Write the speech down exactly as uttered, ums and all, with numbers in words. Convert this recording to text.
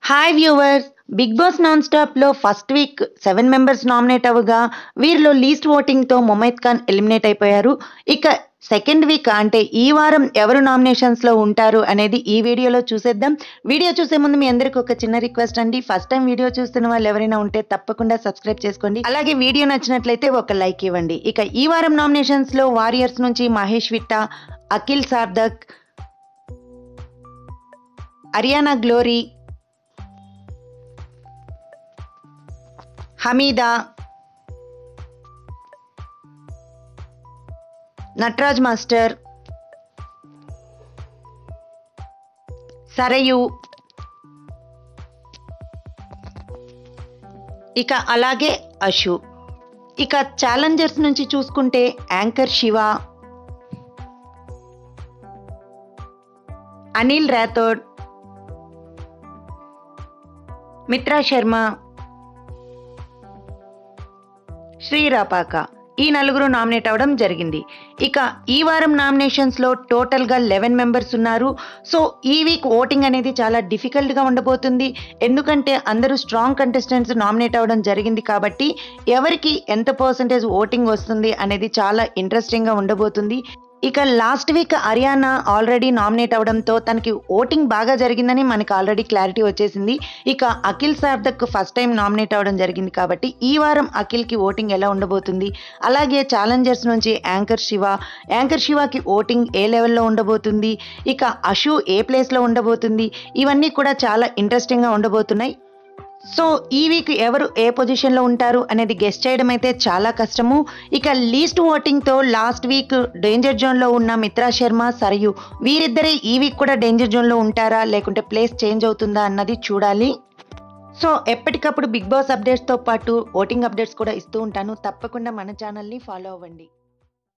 Hi viewers, Bigg Boss non స్టాప్లో first week seven members nominate అవ్వగా వీరిలో least ఓటింగ్తో ముమైత్ ఖాన్ ఎలిమినేట్ అయిపోయారు. ఇక సెకండ్ వీక్ అంటే ఈ వారం ఎవరు నామినేషన్స్లో ఉంటారు అనేది ఈ వీడియోలో చూసేద్దాం. వీడియో చూసే ముందు మీ అందరికీ ఒక చిన్న రిక్వెస్ట్ అండి. ఫస్ట్ టైం వీడియో చూస్తున్న వాళ్ళు ఎవరైనా ఉంటే తప్పకుండా సబ్స్క్రైబ్ చేసుకోండి. అలాగే వీడియో నచ్చినట్లయితే ఒక లైక్ ఇవ్వండి. ఇక ఈ వారం నామినేషన్స్లో వారియర్స్ నుంచి మహేష్ విట్ట, అఖిల్ సార్దక్, అరియానా గ్లోరీ, హమీదా, నటరాజ్ మాస్టర్, సరయు, ఇక అలాగే అశు. ఇక ఛాలెంజర్స్ నుంచి చూసుకుంటే యాంకర్ శివ, అనిల్ రాథోడ్, మిత్రా శర్మ, శ్రీరాపాక ఈ నలుగురు నామినేట్ అవ్వడం జరిగింది. ఇక ఈ వారం నామినేషన్స్లో టోటల్గా లెవెన్ మెంబర్స్ ఉన్నారు. సో ఈ వీక్ ఓటింగ్ అనేది చాలా డిఫికల్ట్గా ఉండబోతుంది. ఎందుకంటే అందరూ స్ట్రాంగ్ కంటెస్టెంట్స్ నామినేట్ అవ్వడం జరిగింది కాబట్టి ఎవరికి ఎంత పర్సంటేజ్ ఓటింగ్ వస్తుంది అనేది చాలా ఇంట్రెస్టింగ్గా ఉండబోతుంది. ఇక last week Ariyana already nominate అవడంతో తనకి ఓటింగ్ బాగా జరిగిందని మనకి ఆల్రెడీ క్లారిటీ వచ్చేసింది. ఇక Akhil Sarthak first time nominate అవ్వడం జరిగింది కాబట్టి ఈ వారం అఖిల్కి ఓటింగ్ ఎలా ఉండబోతుంది, అలాగే ఛాలెంజర్స్ నుంచి యాంకర్ శివ, యాంకర్ శివకి ఓటింగ్ ఏ లెవెల్లో ఉండబోతుంది, ఇక అశు ఏ ప్లేస్లో ఉండబోతుంది, ఇవన్నీ కూడా చాలా ఇంట్రెస్టింగ్గా ఉండబోతున్నాయి. సో ఈ వీక్ ఎవరు ఏ పొజిషన్లో ఉంటారు అనేది గెస్ చేయడం అయితే చాలా కష్టము. ఇక లీస్ట్ ఓటింగ్తో లాస్ట్ వీక్ డేంజర్ జోన్లో ఉన్న మిత్రా శర్మ, సరయు వీరిద్దరే ఈ వీక్ కూడా డేంజర్ జోన్లో ఉంటారా లేకుంటే ప్లేస్ చేంజ్ అవుతుందా అన్నది చూడాలి. సో ఎప్పటికప్పుడు బిగ్ బాస్ అప్డేట్స్తో పాటు ఓటింగ్ అప్డేట్స్ కూడా ఇస్తూ ఉంటాను. తప్పకుండా మన ఛానల్ని ఫాలో అవ్వండి.